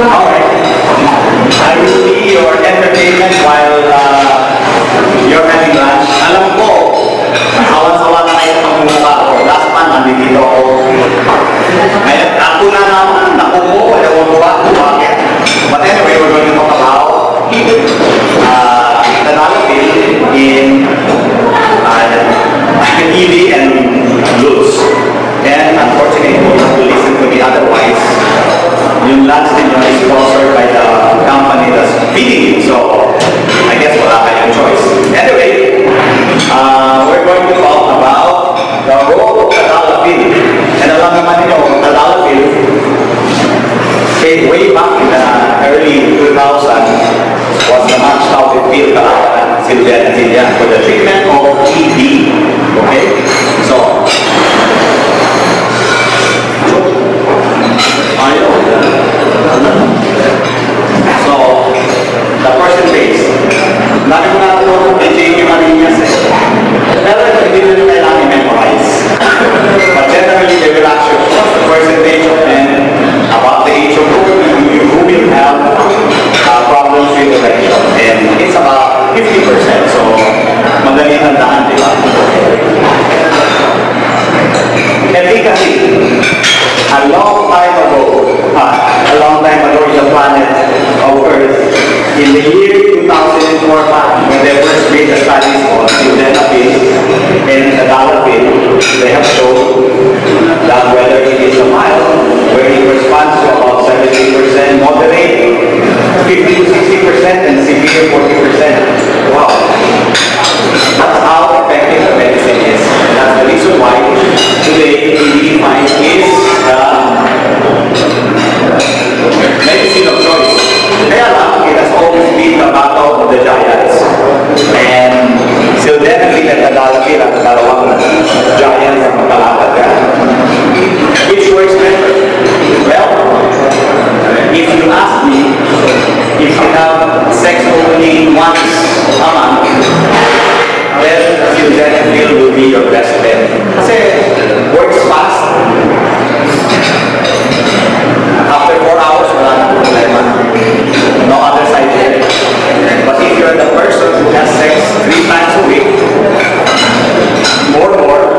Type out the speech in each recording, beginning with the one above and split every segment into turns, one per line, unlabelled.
Alright. I will see your entertainment while you're having lunch. Alam ko, awan-sawa na kayo ng mukha ko. Last month, nandito ako. Ngayon, ako na naman, nakupo, ewan ko ba, bakit? But anyway, we're going to talk about Tadalafil in ED and loose. And unfortunately, you have to listen to me, otherwise, yung lunch ninyo is sponsored by the company that's feeding you. So, I guess wala kayong choice. Anyway, we're going to talk about the role of Tadalafil. And alam naman ninyo, Tadalafil, way back in the early 2000s, was the much touted pill for the treatment of ED. Okay? So, the percentage. Lagi mo natin ito, JK Marinas eh. Pero hindi nyo kailangan memorize. But generally, they will ask you what's the percentage of men about the age of who will have problems with erection. And it's about 50%. So, madali tandaan, di ba? Efficacy. A long time ago in the planet of Earth, in the year 2004, when they first made the studies on Tadalafil and Tadalafil, they have shown that whether it is a mild, where it responds to about 70%, moderate 50 to 60%, and severe 40%. Wow. That's how effective the medicine is. And that's the reason why today ED is the medicine of choice. Kaya lang, it has always been the battle of the giants. And so definitely the Tadalafil at the dalawang giants ang magkalakad ka. Which works better? Well, if you ask me, if you have sex only once a month, then Tadalafil will be your best bet. Kasi works fast. After 4 hours, wala na problema. No other side effect. But if you're the person who has sex 3 times a week, more,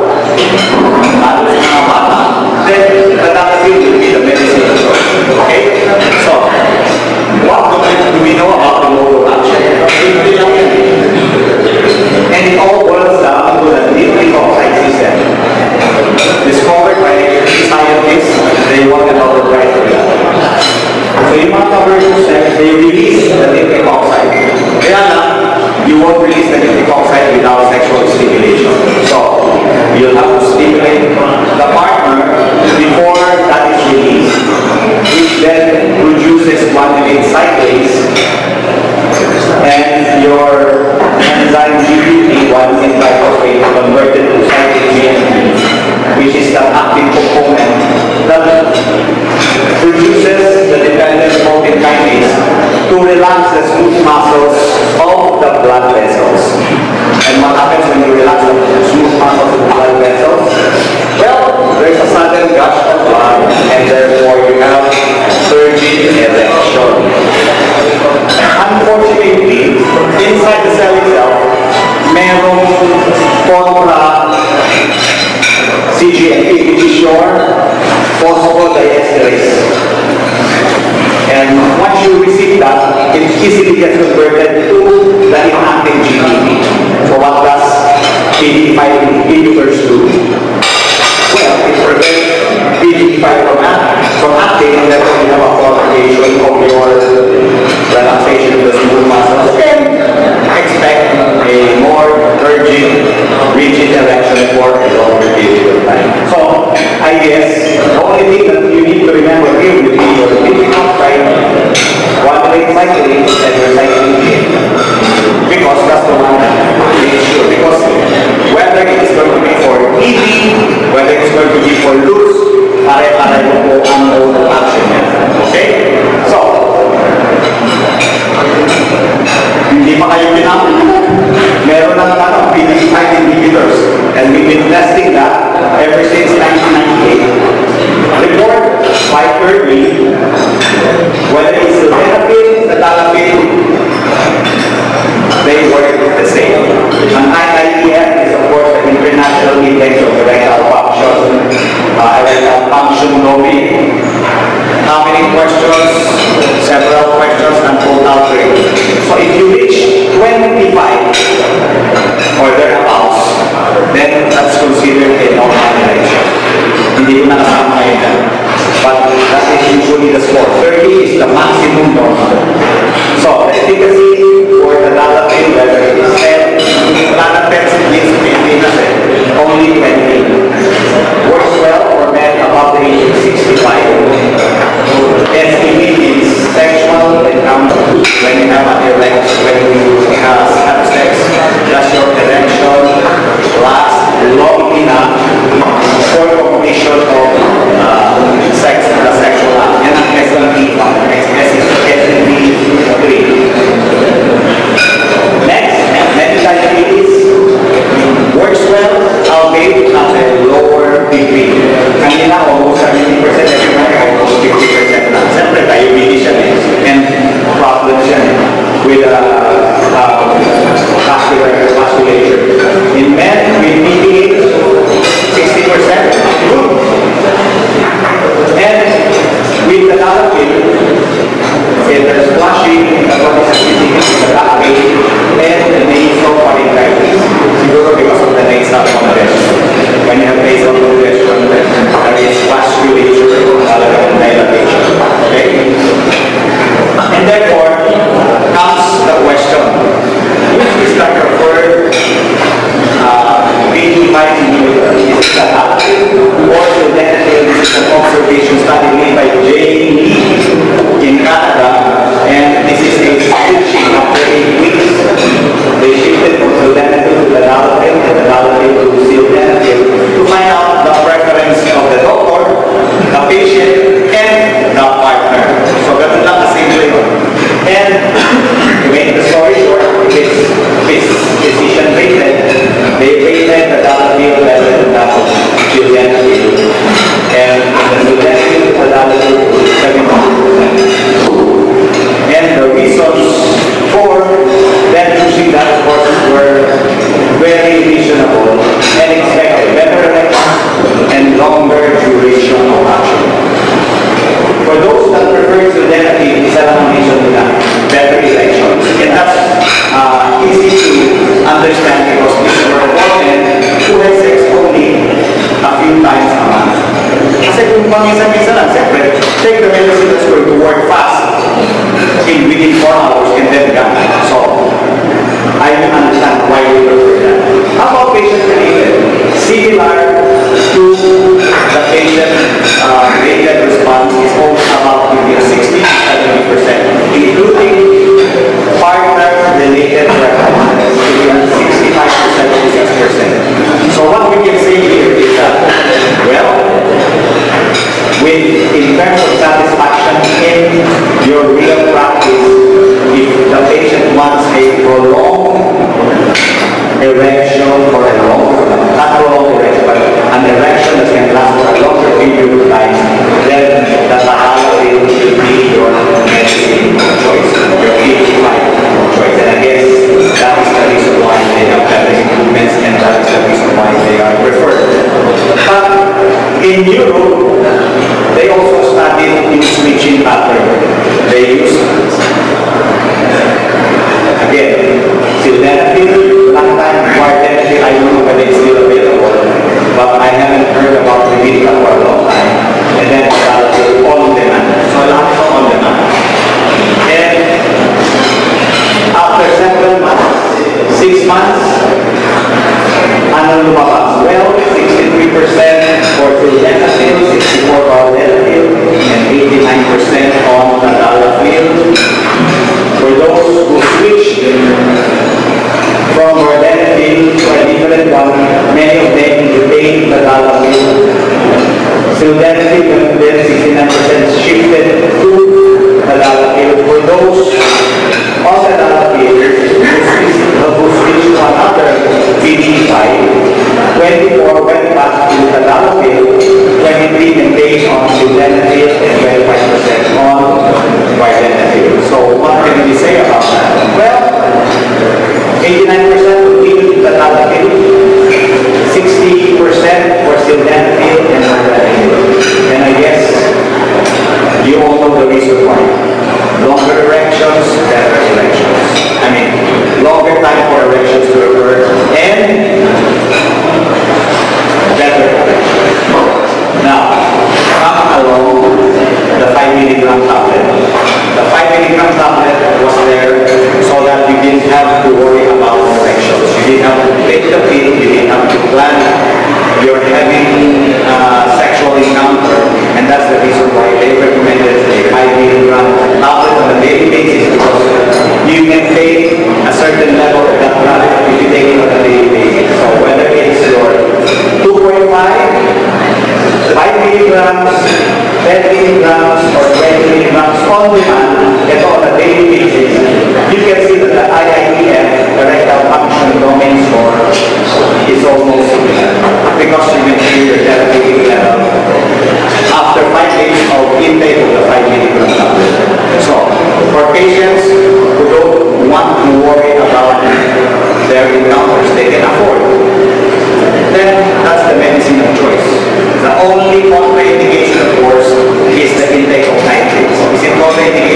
then Tadalafil will be the medicine. Okay? So, what do we know about the mode of action? And it all boils down to the nitric oxide system. Discovered by scientists, they want about the right to that. So yung mga conversion cells, they release the nitric oxide. Kaya lang, you won't release the nitric oxide without sexual stimulation. So, you'll have to stimulate the partner before that is released, which then produces guanylate cyclase, and your enzyme GPP, guanylate glyphosate, converted to cyclic GMP, which is the active component that produces the dependent protein kinase to relax the smooth muscles of the blood vessels. And what happens when you relax the smooth muscles of the blood vessels? Well, there's a sudden gush of blood, and therefore you have surging erection. Unfortunately, inside the cell itself, merong contra CGMP, which is your phosphodiesterase. And once you receive that, it easily gets converted to the inactive GDP. So what does PDE5 inhibitors do? Well, it prevents PDE5 from acting, and therefore you have a prolongation of your relaxation of the smooth muscles, and expect a more urgent, rigid erection for a longer period of time. So, I guess the only thing that you need to remember here will be your nitric oxide, guanylate cyclase, and your cyclic gene. Because that's the one that makes sure. Because whether it is going to be for the maximum normal. So, the efficacy for the Tadalafil, whether it is 10, Tadalafil means only 20. Works well for men above the age of 65. STD is sexual encounter when you have an erection, when you have sex, does your erection last long enough for completion of sex, the sexual act. Yan ang STD. STD 3. Next, medical activities works well, albeit at a lower degree. Kanina, almost 70%, everybody almost 50% na. Siyempre, diabetes yan and problems yan with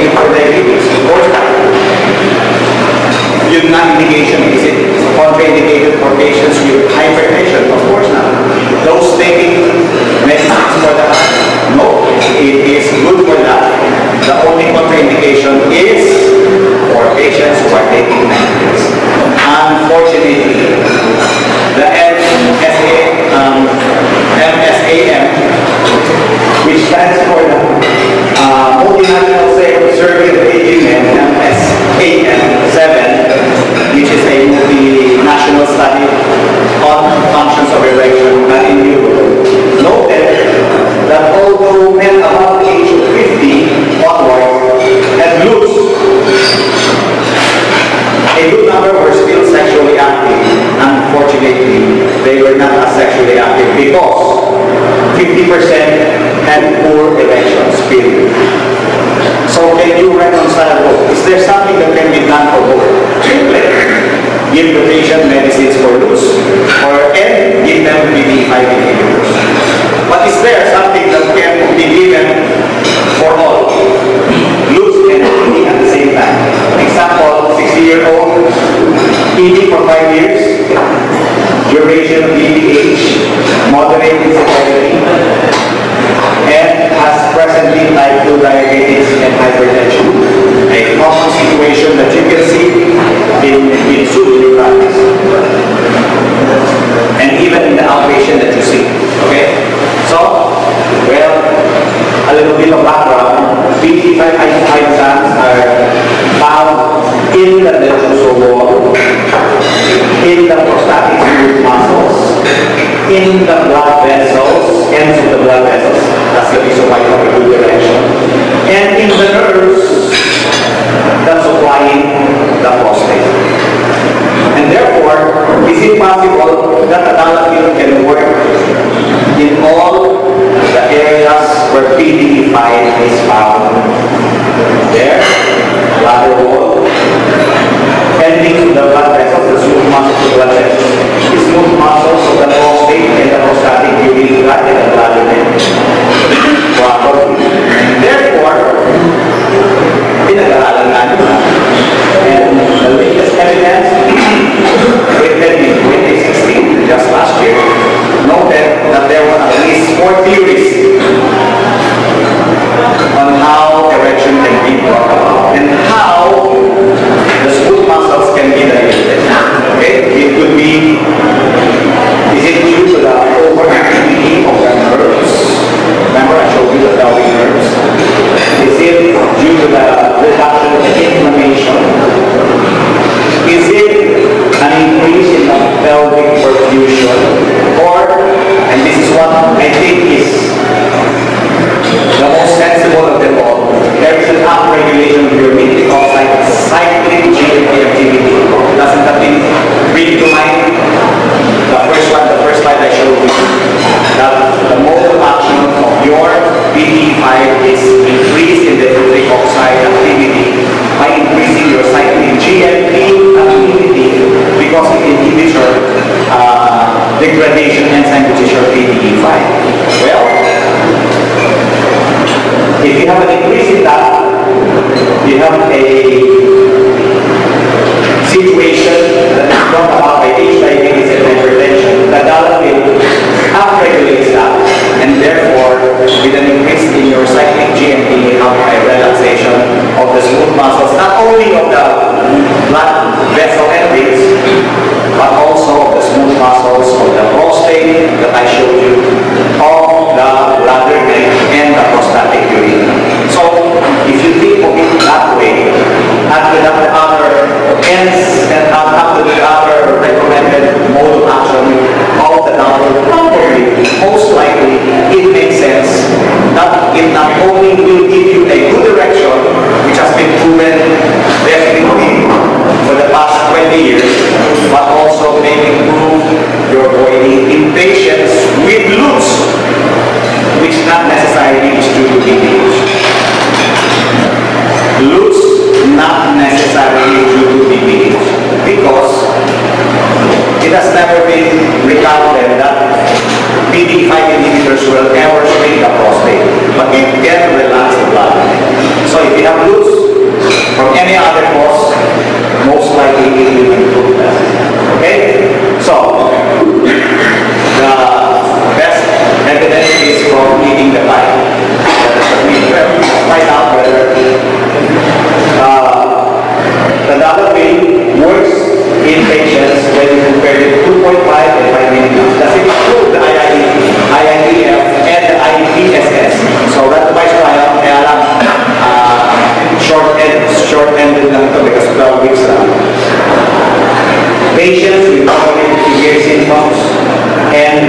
indicated for diabetes? Of course not. Yung non-indication, is it contraindicated for patients with hypertension? Of course not. Those taking medicines for that? No, it is good for that. The only contraindication is for patients who are taking medicines. Unfortunately, the MSAM, which stands for the Multinational Survey of Aging, and MSAM 7, which is a multinational study on functions of erection in Europe, noted that although men above the age of 50 onward had loose, a good number were still sexually active. Unfortunately, they were not as sexually active because 50% had poor erections, period. So can you reconcile both? Is there something that can be done for both? Give the patient medicines for loose, and give them BPH inhibitors. But is there something that can be given for all? Loose and ED at the same time. Example, 60-year-old, ED for 5 years, duration of BPH, moderate in severity, and has presently type 2 diabetes and hypertension. A common situation that you can see in surgery practice. And even in the outpatient that you see. Okay? So, well, a little bit of background. BPH glands are found in the detrusor wall, in the prostatic smooth muscles, in the blood vessels, ends of the blood vessels. That's the reason why you have a good direction. And in the nerves that's supplying the prostate. And therefore, is it possible that Tadalafil can work in all the areas where PDE5 is found? There, bladder wall, ending to the blood vessels, the smooth muscles of the blood vessels, the smooth muscles of the prostate and the prostatic urine tract and the bladder neck. Therefore, pinag-aaralan natin. And the latest evidence written in 2016, just last year, noted that there were at least 4 theories on how erection can be brought about and how the smooth muscles can be dilated. Okay? It could be, is it due to the overactivity of the nerves? Remember I showed you the pelvic nerves? Is it due to the reduction of inflammation? Is it an increase in the pelvic perfusion? Or, and this is what I think is the most sensible of them all, there is an upregulation of your nitric oxide cyclic GMP activity. Doesn't that bring to mind the first slide I showed you? That the mode of action of your BPH is increased in the nitric oxide activity by increasing your cyclic GMP activity because it inhibits your degradation enzyme, which is your BPH. Well, if you have an increase in that, you have a situation that is brought about by diabetes and hypertension. Tadalafil upregulates that, and therefore, with an increase in your cyclic GMP, you have a relaxation of the smooth muscles, not only of the blood vessel endings, but also of the smooth muscles of the prostate that I showed you, of the bladder neck and the prostatic urine. So, if you think of it that way, and without the other ends and after the other recommended mode of action of the downward, probably, most likely, it makes sense that it not only will give you a good erection, which has been proven definitely for the past 20 years, but also may improve your body in patients with loose, which not necessarily is due to BPH. Loose, not necessarily due to BPH, because it has never been recounted that BPH inhibitors will ever shrink the prostate, but it can relax the blood. So if you have loose, it will improve that. Okay? So, the best evidence is from eating the pie. We find out whether Tadalafil works in patients when you compare it 2.5 and 5 milligrams. Does it improve the IIEF and the IPSS? So randomized trial, kaya lang short-ended lang ito because 12 weeks lang. Patients with chronic severe symptoms and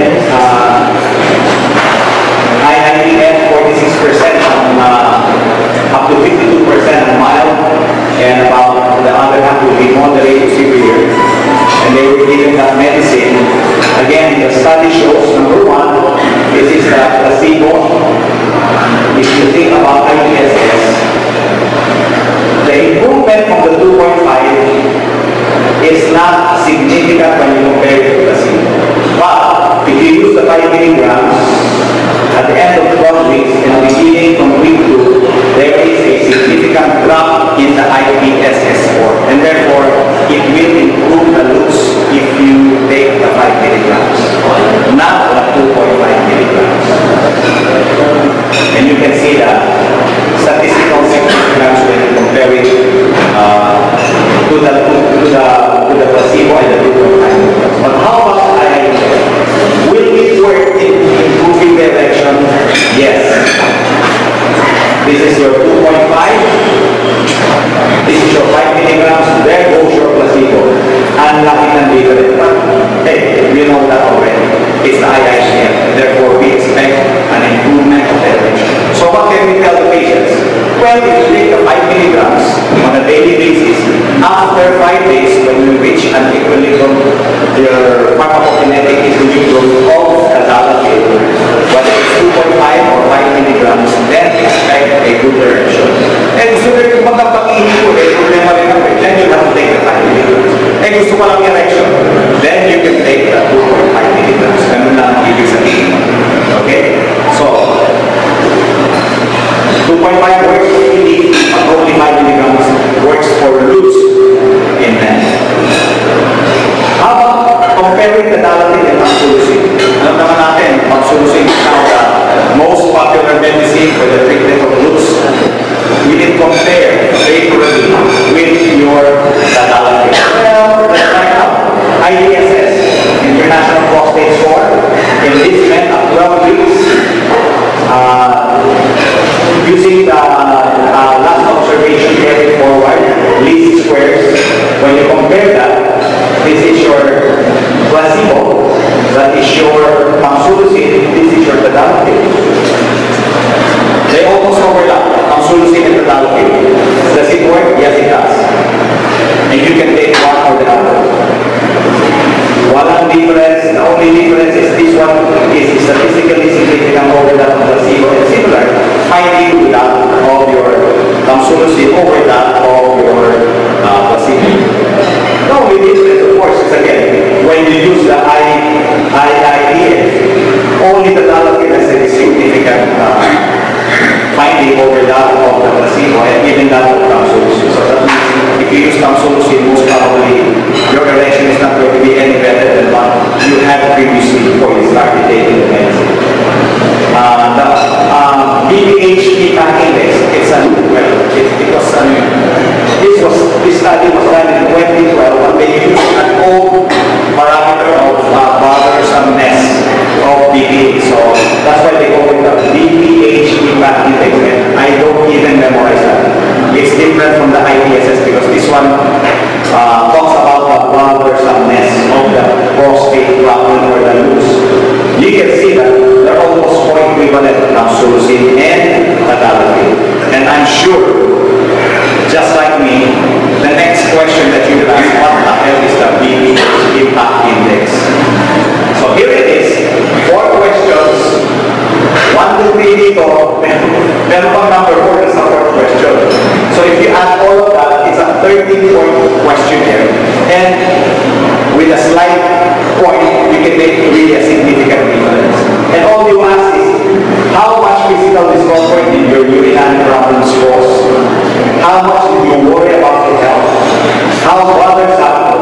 IIEF 46% up to 52% on mild, and about the other half will be moderate to severe. And they were given that medicine. Again, the study shows, number one, this is the placebo. If you think about IPSS, the improvement from the 2.5 is not significant when you compare it to placebo. But if you use the 5 milligrams, at the end of 12 weeks and beginning from week 2, there is a significant drop in the IPSS score. And therefore, it will improve the looks if you take the 5 milligrams, not the 2.5 milligrams. And you can see the statistical significance when you compare it to the placebo and the 2.5 milligrams. But how about IIEF? Will it work in improving the erection? Yes. This is your 2.5. This is your 5 milligrams. There goes your placebo. Unlike in different. But hey, we know that already. It's the IIEF. Therefore, we expect an improvement of the erection. So what can we tell the patients? Well, if you take the 5 milligrams on a daily basis, after 5 days, when you reach an equilibrium, your pharmacokinetic equilibrium of Tadalafil, whether it's 2.5 or 5 milligrams, then expect a good erection. And gusto rin kung magkapag-ihi ko, problema rin ako, then you have to take the 5 milligrams. And gusto ko lang erection, then you can take the 2.5 milligrams. Ganun lang ang ibig sabihin. Okay? So, 2.5 works for PD, but only 5 milligrams works for loops in men. How about comparing Tadalafil and Taxolusin? Alam naman natin, Taxolusin is now the most popular medicine for the treatment of loops. We can compare favorably with your Tadalafil. Well, let's find out. IPSS, International Prostate Score, in this men at 12 weeks, using the last observation carried forward, least squares. When you compare that, this is your placebo, that is your Taxolusin, this is your Tadalafil. They almost overlap, Taxolusin and Tadalafil. Does it work? Yes, it does. And you can take one or the other. One difference, the only difference is this one is statistically significant over that of placebo and similar, finding that of your Taxolusin over that of your placebo. The only difference, of course, is again, when you use the IIEF, only the Tadalafil has a significant finding over that of the placebo and even that of Taxolusin. So that means if you use Taxolusin, most probably your erection is not going to be any better than what you had previously before you started taking the medicine. The BPH index, it's this study was done in 2012, and they used an old parameter of bothersomeness of BPH. So that's why they call it the BPH index. And I don't even memorize that. It's different from the IPSS because this one talks about the bothersomeness of the prostate problem or the loose. You can see that they're almost co-equivalent to Taxolusin and Tadalafil. And I'm sure, just like me, the next question that you will ask, what the hell is the BPH impact index? So here it is, 4 questions, 1, 2, 3 dito, meron pang number 4 is the 4th question. So if you add all of that, it's a 13-point questionnaire. And with a slight point, you can make really a significant difference. And all you ask is, how much physical discomfort did your urinary problems cause? How much did you worry about your health? How bothersome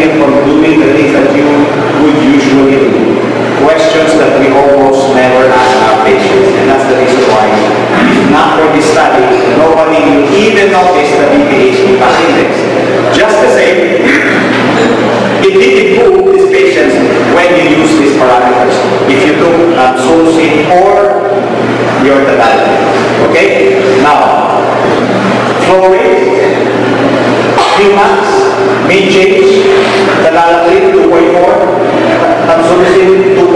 him from doing the things that you would usually do. Questions that we almost never ask our patients. And that's the reason why, if not for this study, nobody will even notice the BPH impact index. Just the same, it did improve these patients when you use these parameters. If you took Solsin or your Tadalafil. Okay? Now, flow rate, Qmax, may change. Tadalafil 2.4, Solsin 2.2.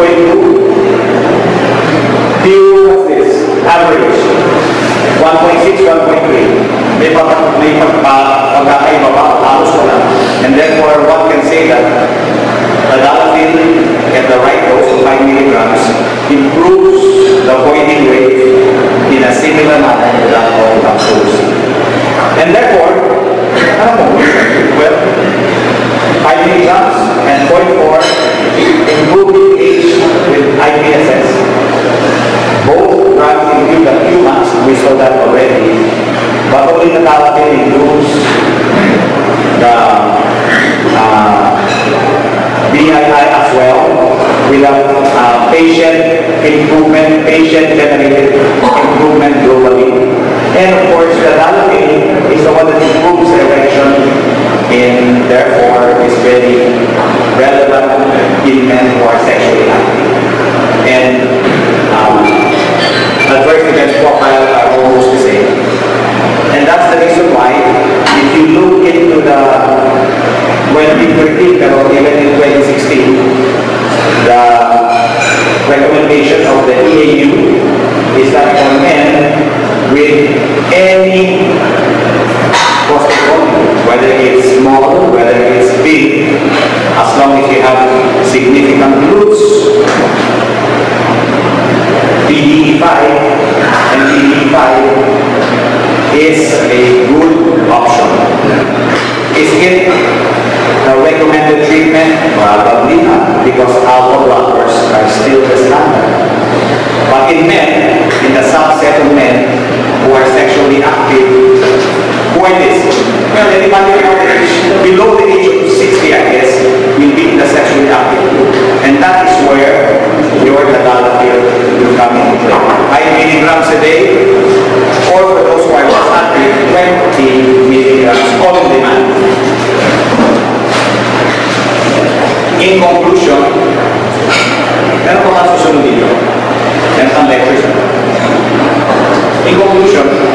What's this? Average 1.6, 1.3. May pagkakaiba ba? Halos ko lang. And therefore, one can say that Tadalafil at the right dose of 5 milligrams improves the voiding rate in a similar manner to that of Solsin. And therefore, well, 5 milligrams and 0.4 improving age with IPSS. Both drugs include the Qmax, we saw that already. But only the Tadalafil improves the BII as well, with a patient-generated improvement globally. And of course, the Tadalafil is the one that improves erection and therefore is very relevant in men who are sexually active. And adverse events profile are almost the same. And that's the reason why, if you look into the 2013, but even in 2016, the recommendation of the EAU is that for men with any prostate volume, whether it's small, whether it's big, as long as you have significant roots, PDE5 and PDE5 is a good option. Is it a recommended treatment? Probably not, because alpha blockers are still the standard. But in men, in the subset of men who are sexually active, who are this? Well, anybody below the age of 60, I guess, will be in the sexually active group. And that is where your Tadalafil will come into play. 5 milligrams a day, or for those who are less active, 20 milligrams on demand. In conclusion, meron pa masusunod dito. Meron pang lectures. In conclusion,